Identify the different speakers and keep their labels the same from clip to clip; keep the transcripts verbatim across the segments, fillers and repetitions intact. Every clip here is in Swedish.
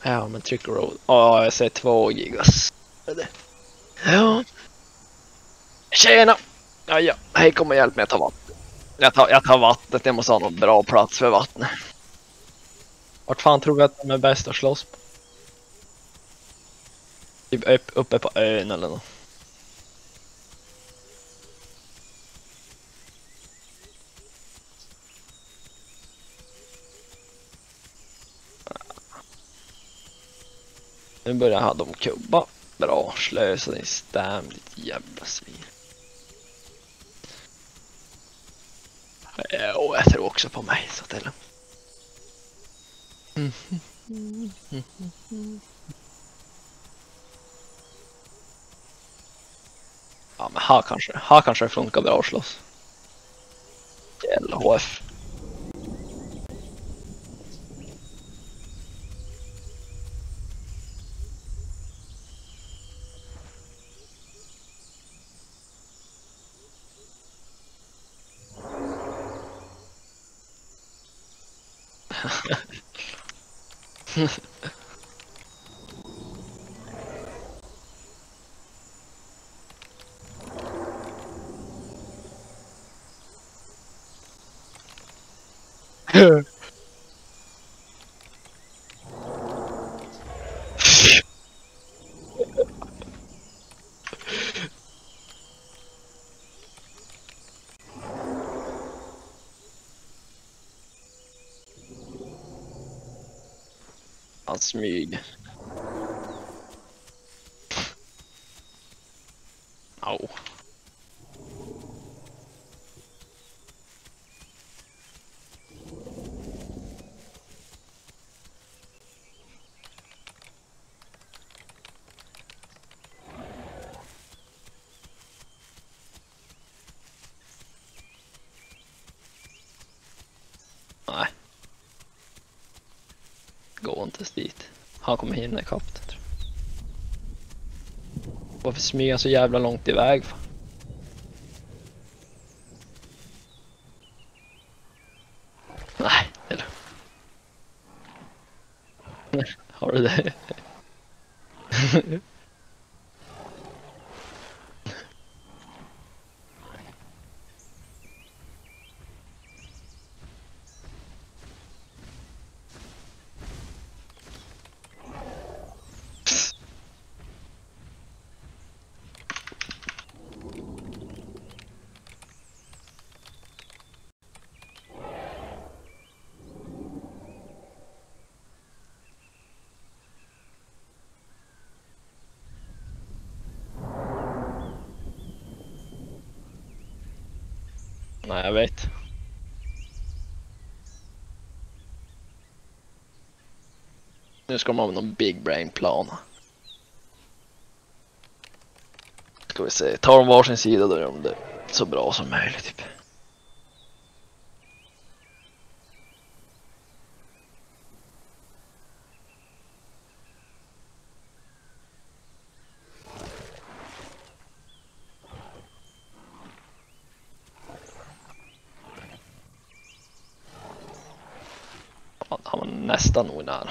Speaker 1: Ja, men tryck road. Ja, jag ser två gigas. Ja. Tjena! Ja, ja. Hej, kom och hjälp mig att ta vatten. Jag tar, jag tar vattnet, jag måste ha någon bra plats för vattnet. Vart fan tror vi att de är bäst att slåss på? Typ upp, uppe på ön eller något. Nu börjar ha dem kubba. Bra, slösa din stäm, ditt jävla svin. Ja, och jag tror också på mig, så det är lugnt. Ja, men här kanske, här kanske det funkar bra att slåss. L H F. Han smyger. Au. Nej. Gå inte dit. Han kommer hinna ikapp det, tror jag. Varför smyga så jävla långt iväg? Nej, eller? Har du det? Nej, jag vet. Nu ska de ha någon big brain plan. Ska vi se, tar de varsin sida då är de det så bra som möjligt typ. Han var nästan nog nära.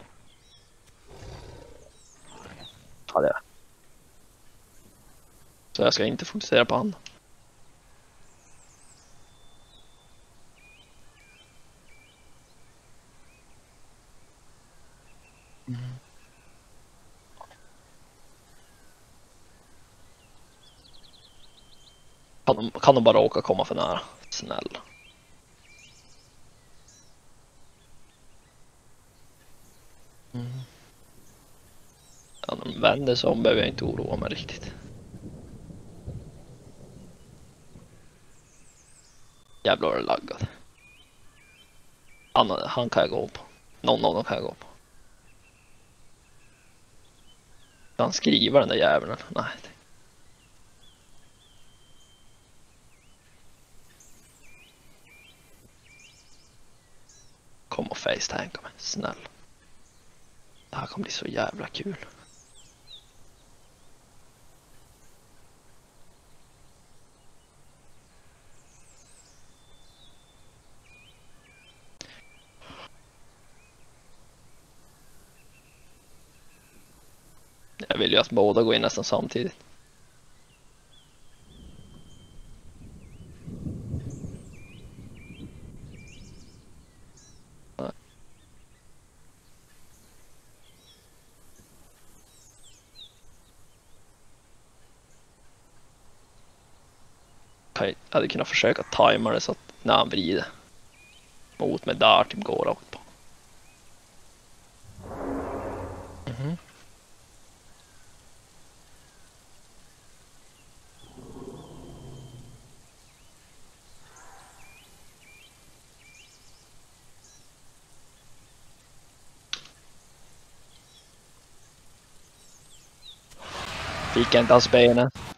Speaker 1: Ja, det är. Så jag ska inte fokusera på han. Mm. Kan de, kan de bara åka komma för nära? Snälla. Mm. Ja, de vänder sig om behöver jag inte oroa mig riktigt. Jävlar vad det laggad. Han, han kan jag gå på. Någon av dem kan jag gå på. Kan han skriva den där jäveln? Nej. Kom och facetanka mig, snäll. Det här kommer bli så jävla kul. Jag vill ju att båda går in nästan samtidigt. Jag hade kunnat försöka tajma det så att när han vrider mot mig där typ går rakt på. Mm-hmm. Fick jag inte hans benen.